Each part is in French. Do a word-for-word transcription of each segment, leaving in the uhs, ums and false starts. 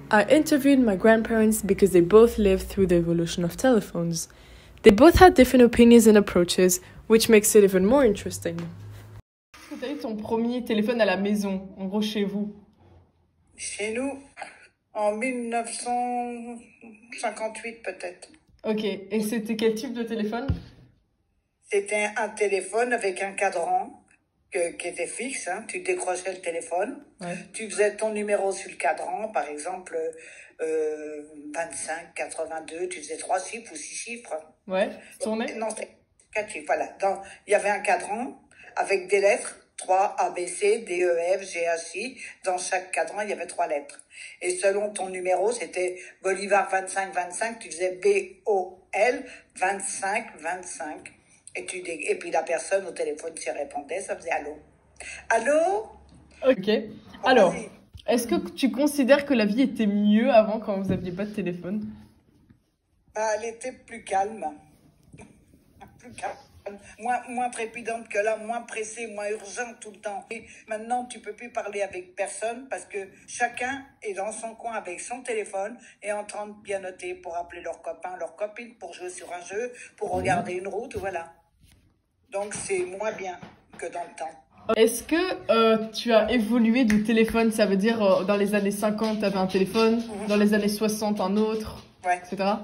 I interviewed my grandparents because they both lived through the evolution of telephones. They both had different opinions and approaches, which makes it even more interesting. Est-ce que tu as eu ton premier téléphone à la maison, en gros chez vous? Chez nous, en mille neuf cent cinquante-huit peut-être. Ok, et c'était quel type de téléphone? C'était un téléphone avec un cadran que, qui était fixe, hein. Tu décrochais le téléphone, Ouais. tu faisais ton numéro sur le cadran, par exemple euh, vingt-cinq, quatre-vingt-deux, tu faisais trois chiffres ou six chiffres. Ouais, tournait? Non, c'était quatre chiffres, voilà. Dans, il y avait un cadran avec des lettres, trois A, B, C, D, E, F, G, H, I. Dans chaque cadran, il y avait trois lettres. Et selon ton numéro, c'était Bolivar vingt-cinq vingt-cinq, tu faisais B, O, L, vingt-cinq vingt-cinq. Et, tu, et puis la personne au téléphone s'y répondait, ça faisait allô. Allô? Ok. Alors, est-ce que tu considères que la vie était mieux avant quand vous n'aviez pas de téléphone? Bah, elle était plus calme. Plus calme. Moins, moins trépidante que là, moins pressée, moins urgente tout le temps. Et maintenant, tu peux plus parler avec personne parce que chacun est dans son coin avec son téléphone et en train de pianoter pour appeler leurs copains, leurs copines, pour jouer sur un jeu, pour regarder une route, voilà. Donc, c'est moins bien que dans le temps. Est-ce que euh, tu as évolué de téléphone? Ça veut dire euh, dans les années cinquante, tu avais un téléphone, mm-hmm. Dans les années soixante, un autre, ouais. et cetera.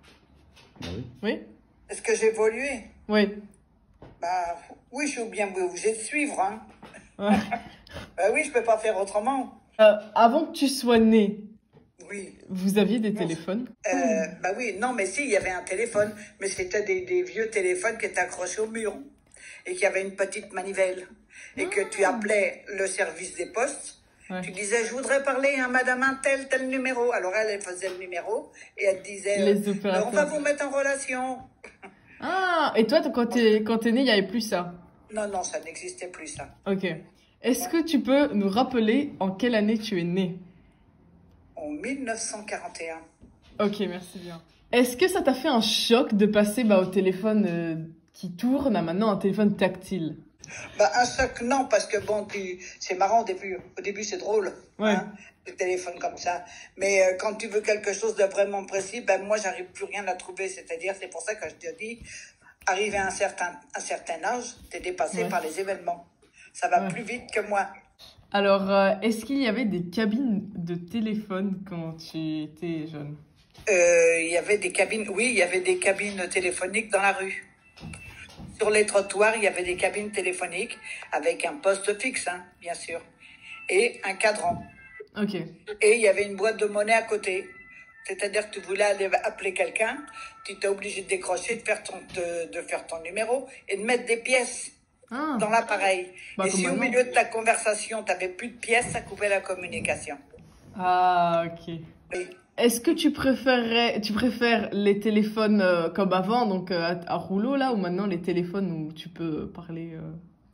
Ah oui. Oui. Est-ce que j'ai évolué? Oui. Bah, oui, je suis bien obligée de suivre. Hein. Ouais. Bah oui, je peux pas faire autrement. Euh, avant que tu sois né, oui. Vous aviez des téléphones? euh, Bah oui, non, mais si, il y avait un téléphone, mais c'était des, des vieux téléphones qui étaient accrochés au mur et qui avaient une petite manivelle et que tu appelais le service des postes. Ouais. Tu disais, je voudrais parler à madame un tel, tel numéro. Alors elle, elle faisait le numéro et elle disait, Les opérateurs. on va vous mettre en relation. Ah, et toi, quand t'es quand t'es né, il n'y avait plus ça? Non, non, ça n'existait plus, ça. Ok. Est-ce que tu peux nous rappeler en quelle année tu es né? En mille neuf cent quarante et un. Ok, merci bien. Est-ce que ça t'a fait un choc de passer bah, au téléphone euh, qui tourne à maintenant un téléphone tactile? Bah, un choc, non, parce que bon, tu... c'est marrant au début. Au début, c'est drôle, ouais. Hein, le téléphone comme ça. Mais euh, quand tu veux quelque chose de vraiment précis, ben moi, j'arrive plus rien à trouver. C'est-à-dire, c'est pour ça que je te dis, arrivé à un certain, un certain âge, t'es dépassé ouais. par les événements. Ça va ouais. plus vite que moi. Alors, euh, est-ce qu'il y avait des cabines de téléphone quand tu étais jeune? euh, Il y avait des cabines, oui, il y avait des cabines téléphoniques dans la rue. Sur les trottoirs, il y avait des cabines téléphoniques avec un poste fixe, hein, bien sûr, et un cadran. Ok. Et il y avait une boîte de monnaie à côté. C'est-à-dire que tu voulais aller appeler quelqu'un, tu étais obligé de décrocher, de faire ton, de, de faire ton numéro et de mettre des pièces ah. dans l'appareil. Bah, et si au milieu de ta conversation, tu n'avais plus de pièces, ça coupait la communication. Ah, ok. Oui. Est-ce que tu préférerais, tu préfères les téléphones euh, comme avant, donc euh, à, à rouleau là, ou maintenant les téléphones où tu peux parler euh,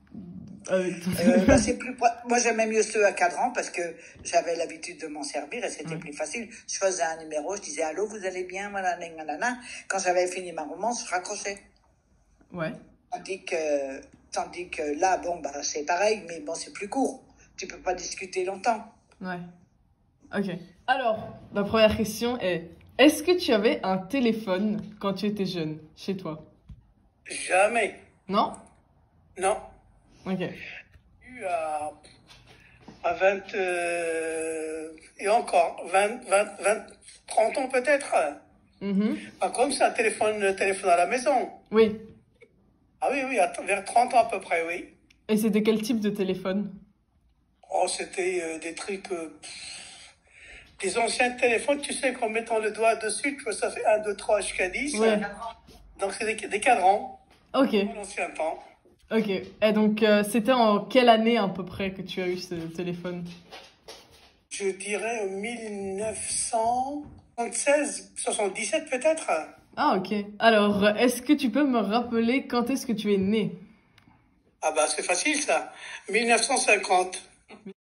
avec ton euh, bah, c'est plus... Moi, j'aimais mieux ceux à cadran parce que j'avais l'habitude de m'en servir et c'était ouais. plus facile. Je faisais un numéro, je disais allô, vous allez bien, voilà, nanana. Quand j'avais fini ma romance, je raccrochais. Ouais. Tandis que, tandis que là, bon, bah, c'est pareil, mais bon, c'est plus court. Tu peux pas discuter longtemps. Ouais. Ok. Alors, la première question est, est-ce que tu avais un téléphone quand tu étais jeune, chez toi? Jamais. Non? Non. Ok. Eu à, à vingt, euh, et encore, vingt, vingt, vingt, trente ans peut-être. Mm-hmm. Pas comme ça, téléphone, téléphone à la maison. Oui. Ah oui, oui, vers trente ans à peu près, oui. Et c'était quel type de téléphone? Oh, c'était euh, des trucs... Euh, des anciens téléphones, tu sais, qu'en mettant le doigt dessus, ça fait un, deux, trois jusqu'à dix. Ouais. Donc, c'est des, des cadrans. Ok. En ancien temps. Ok. Et donc, euh, c'était en quelle année à peu près que tu as eu ce téléphone? Je dirais en mille neuf cent soixante-seize, soixante-dix-sept peut-être. Ah, ok. Alors, est-ce que tu peux me rappeler quand est-ce que tu es né? Ah bah, c'est facile ça. mille neuf cent cinquante.